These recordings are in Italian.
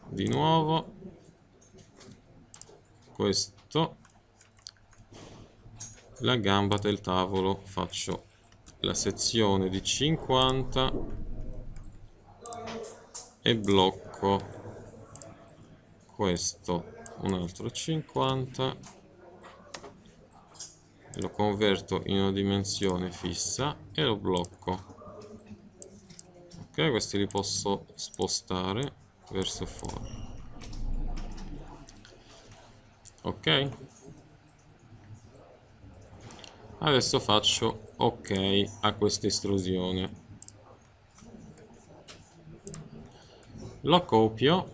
di nuovo questo, la gamba del tavolo faccio la sezione di 50 e blocco questo un altro 50, lo converto in una dimensione fissa e lo blocco. Ok, questi li posso spostare verso fuori. Ok, adesso faccio ok a questa estrusione, lo copio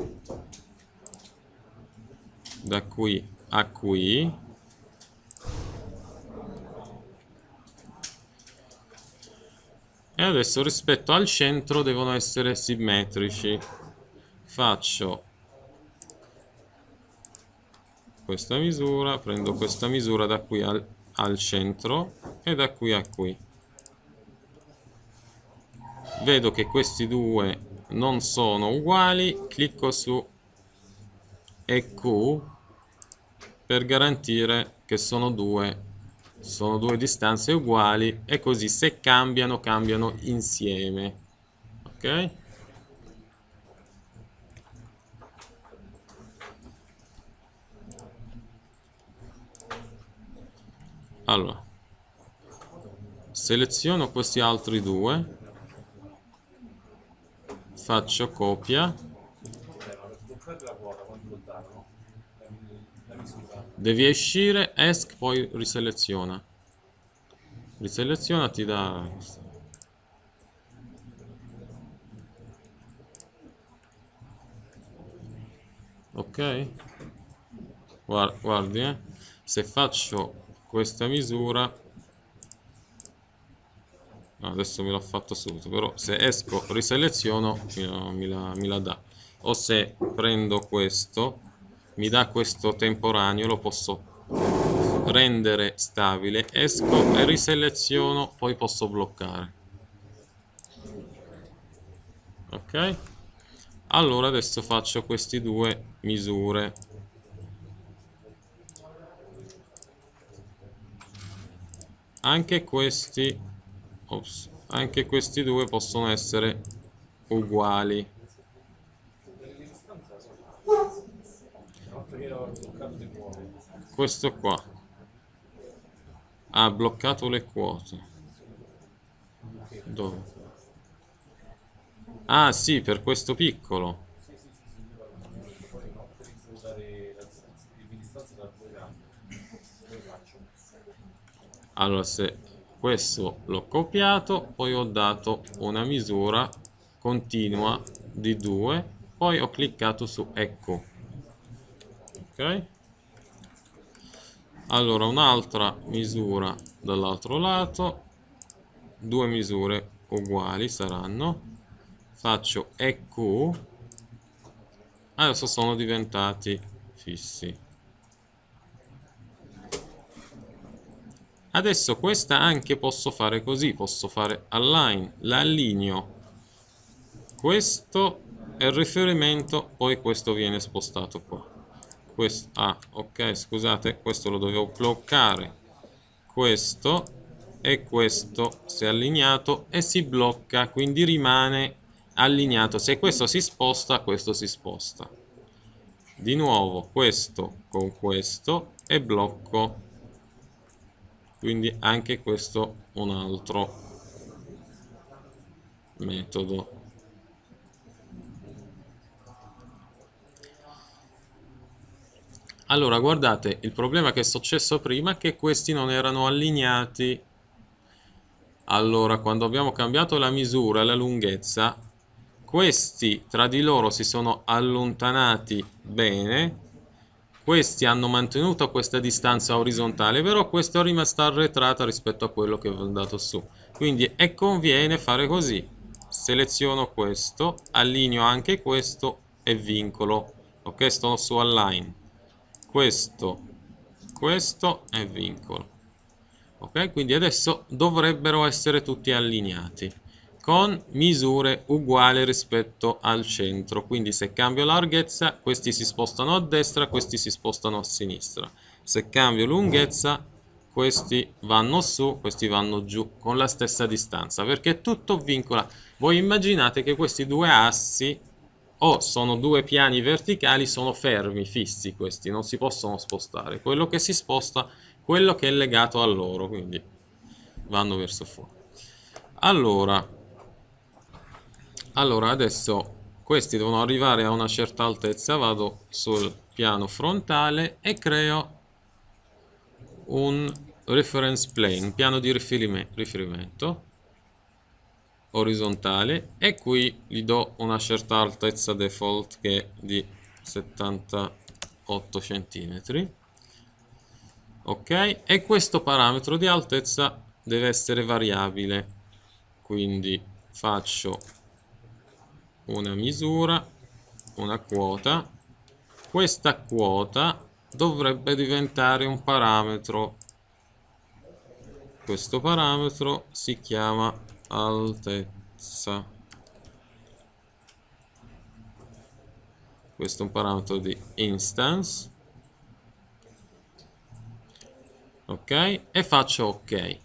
da qui a qui e adesso rispetto al centro devono essere simmetrici. Faccio questa misura, prendo questa misura da qui al centro e da qui a qui. Vedo che questi due non sono uguali, clicco su EQ per garantire che sono due distanze uguali, e così se cambiano insieme. Ok? Allora, seleziono questi altri due, faccio copia, devi uscire, ESC, poi riseleziona. Riseleziona, ti dà... Ok? Guardi, se faccio questa misura, no, adesso me l'ha fatto subito, però se esco riseleziono mi la dà, o se prendo questo mi dà questo temporaneo, lo posso rendere stabile, esco e riseleziono, poi posso bloccare. Ok, allora adesso faccio queste due misure. Anche questi, anche questi due possono essere uguali. Questo qua ha bloccato le quote. Dove? Ah sì, per questo piccolo. Allora, se questo l'ho copiato, poi ho dato una misura continua di 2, poi ho cliccato su ecco. Ok? Allora, un'altra misura dall'altro lato, due misure uguali saranno, faccio EQ, adesso sono diventati fissi. Adesso questa anche posso fare così, posso fare align, la allineo, questo è il riferimento, poi questo viene spostato qua. Questo, ok, scusate, questo lo dovevo bloccare, questo e questo si è allineato e si blocca, quindi rimane allineato. Se questo si sposta, questo si sposta. Di nuovo questo con questo e blocco, quindi anche questo un altro metodo. Allora, guardate, il problema che è successo prima è che questi non erano allineati. Allora, quando abbiamo cambiato la misura e la lunghezza, questi tra di loro si sono allontanati bene, questi hanno mantenuto questa distanza orizzontale, però questo è rimasto arretrato rispetto a quello che avevo andato su. Quindi conviene fare così. Seleziono questo, allineo anche questo e vincolo. Ok, sto su align. Questo e vincolo. Ok, quindi adesso dovrebbero essere tutti allineati. con misure uguali rispetto al centro. Quindi se cambio larghezza, questi si spostano a destra, questi si spostano a sinistra. Se cambio lunghezza, questi vanno su, questi vanno giù con la stessa distanza, perché è tutto vincolato. Voi immaginate che questi due assi o sono due piani verticali, sono fermi, fissi questi, non si possono spostare. Quello che si sposta, quello che è legato a loro, quindi vanno verso fuori. Allora, adesso questi devono arrivare a una certa altezza, vado sul piano frontale e creo un reference plane, un piano di riferimento orizzontale, e qui gli do una certa altezza default che è di 78 cm. Ok, e questo parametro di altezza deve essere variabile, quindi faccio una misura, una quota. Questa quota dovrebbe diventare un parametro. Questo parametro si chiama altezza. Questo è un parametro di instance. Ok, e faccio ok.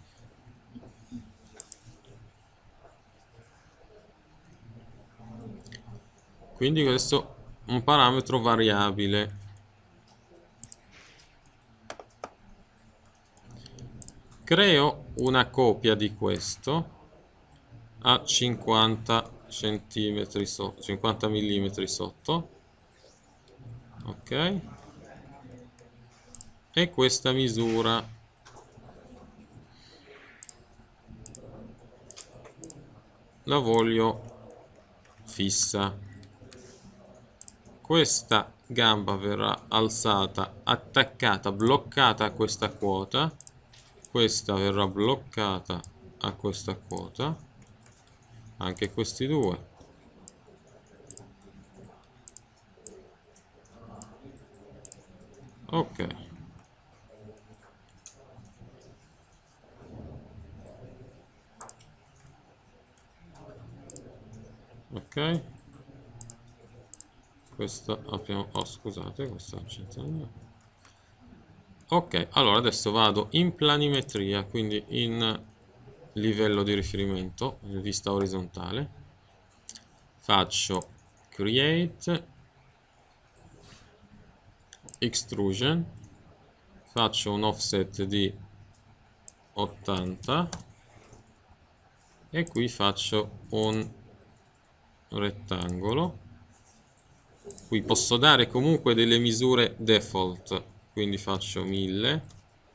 Quindi questo è un parametro variabile. Creo una copia di questo a 50 centimetri 50 mm sotto. Ok, e questa misura la voglio fissa. Questa gamba verrà alzata, attaccata, bloccata a questa quota. Questa verrà bloccata a questa quota. Anche questi due. Ok. Ok. Questo abbiamo... Oh, scusate, questo non c'entra niente. Ok, allora adesso vado in planimetria, quindi in livello di riferimento, in vista orizzontale. Faccio create extrusion, faccio un offset di 80 e qui faccio un rettangolo. Qui posso dare comunque delle misure default, quindi faccio 1000,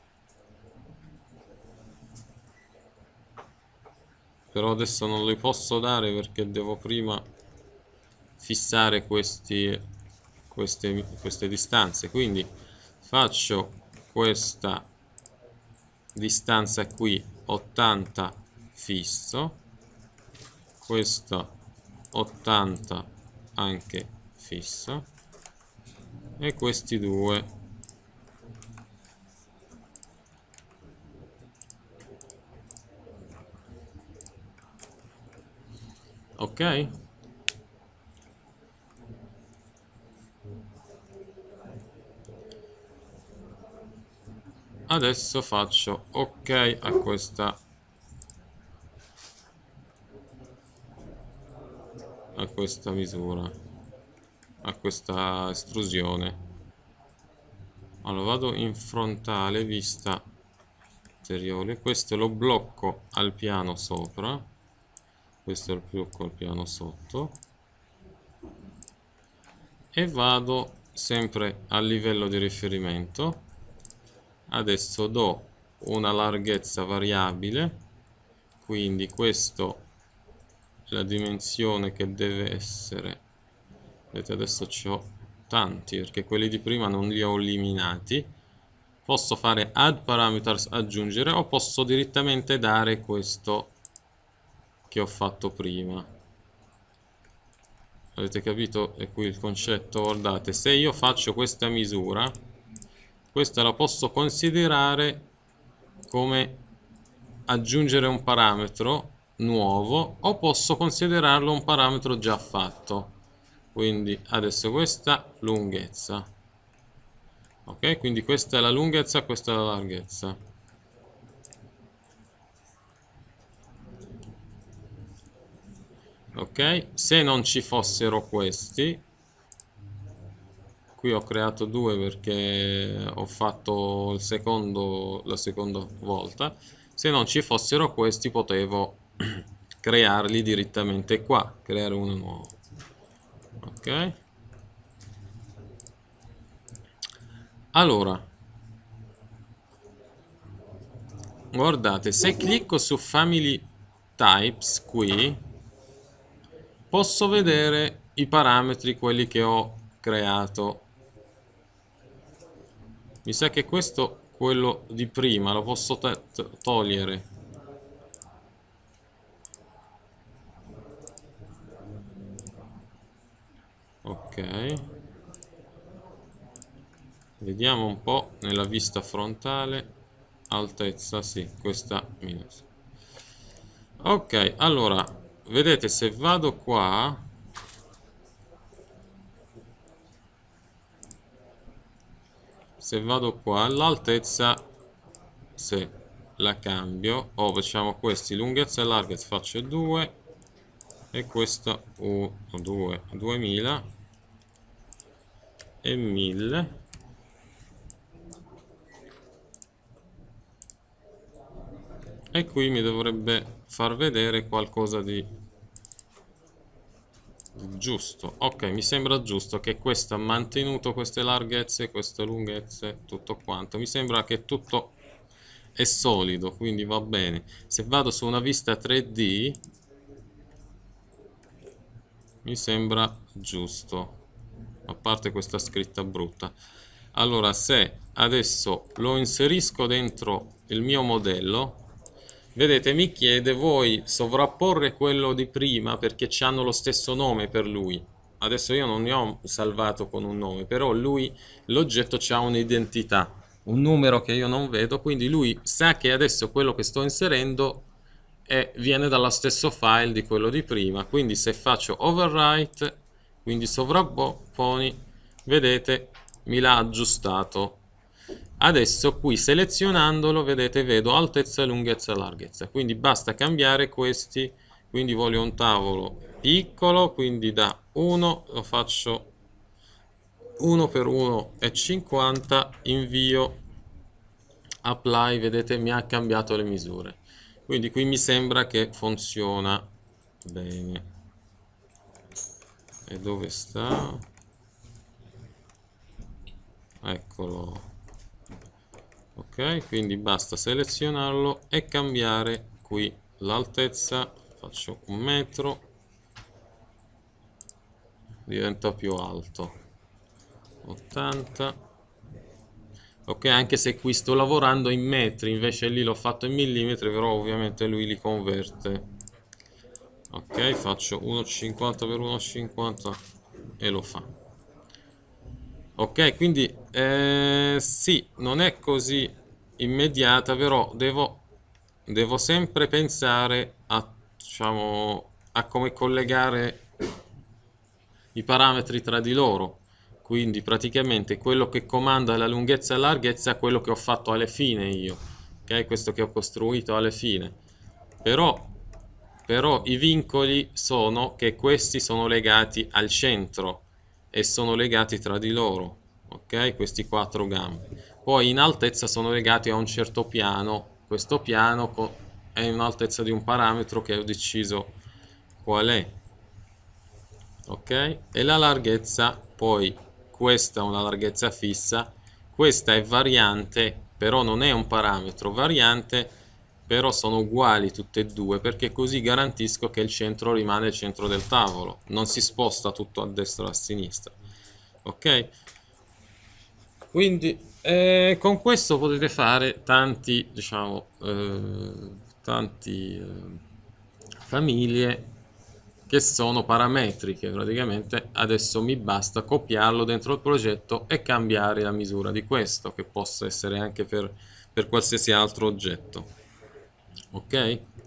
però adesso non le posso dare perché devo prima fissare queste distanze, quindi faccio questa distanza qui 80 fisso, questo 80 anche fisso, e questi due ok. Adesso faccio ok a questa misura, a questa estrusione. Allora vado in frontale, vista anteriore, questo lo blocco al piano sopra, questo lo blocco al piano sotto, e vado sempre a livello di riferimento. Adesso do una larghezza variabile, quindi questo è la dimensione che deve essere. Vedete, adesso c'ho tanti perché quelli di prima non li ho eliminati. Posso fare add parameters, aggiungere, o posso direttamente dare questo che ho fatto prima. Avete capito? È qui il concetto. Guardate, se io faccio questa misura, questa la posso considerare come aggiungere un parametro nuovo o posso considerarlo un parametro già fatto. Quindi adesso questa lunghezza, ok? Quindi questa è la lunghezza, questa è la larghezza. Ok? Se non ci fossero questi, qui ho creato due perché ho fatto la seconda volta. Se non ci fossero questi potevo crearli direttamente qua, creare uno nuovo. Ok? Allora, guardate, se clicco su Family Types qui, posso vedere i parametri, quelli che ho creato. Mi sa che questo, quello di prima, lo posso togliere. Ok. Vediamo un po' nella vista frontale. Altezza, sì, questa minus. Ok, allora, vedete, se vado qua, l'altezza, se la cambio, o facciamo questi, lunghezza e larghezza, faccio 2 e questa 2, 2000 e 1000. E qui mi dovrebbe far vedere qualcosa di giusto. Ok, mi sembra giusto che questo ha mantenuto queste larghezze, queste lunghezze, tutto quanto. Mi sembra che tutto è solido, quindi va bene. Se vado su una vista 3D, mi sembra giusto, a parte questa scritta brutta. Allora, se adesso lo inserisco dentro il mio modello, vedete, mi chiede: vuoi sovrapporre quello di prima perché hanno lo stesso nome per lui? Adesso io non ne ho salvato con un nome, però lui, l'oggetto ha un'identità, un numero che io non vedo, quindi lui sa che adesso quello che sto inserendo viene dallo stesso file di quello di prima. Quindi se faccio overwrite, quindi sovrapponi, vedete, mi l'ha aggiustato. Adesso qui selezionandolo, vedete, vedo altezza, lunghezza e larghezza, quindi basta cambiare questi. Quindi voglio un tavolo piccolo, quindi da 1 lo faccio 1 per 1,50, invio, apply, vedete, mi ha cambiato le misure. Quindi qui mi sembra che funziona bene. E dove sta? Eccolo. Ok, quindi basta selezionarlo e cambiare qui l'altezza. Faccio 1 metro, diventa più alto, 80. Ok, anche se qui sto lavorando in metri, invece lì l'ho fatto in millimetri, però ovviamente lui li converte. Ok, faccio 1,50 per 1,50 e lo fa. Ok, quindi sì, non è così immediata, però devo sempre pensare a, diciamo, a come collegare i parametri tra di loro. Quindi praticamente quello che comanda la lunghezza e la larghezza è quello che ho fatto alla fine io, ok? Questo che ho costruito alla fine. Però, però i vincoli sono che questi sono legati al centro e sono legati tra di loro, ok? Questi quattro gambi. Poi in altezza sono legati a un certo piano. Questo piano è in altezza di un parametro che ho deciso qual è, ok? E la larghezza, poi questa è una larghezza fissa, questa è variante, però non è un parametro variante, però sono uguali tutte e due, perché così garantisco che il centro rimane il centro del tavolo, non si sposta tutto a destra o a sinistra, ok? Quindi con questo potete fare tanti, diciamo, tanti famiglie che sono parametriche. Praticamente adesso mi basta copiarlo dentro il progetto e cambiare la misura di questo, che possa essere anche per qualsiasi altro oggetto. Ok?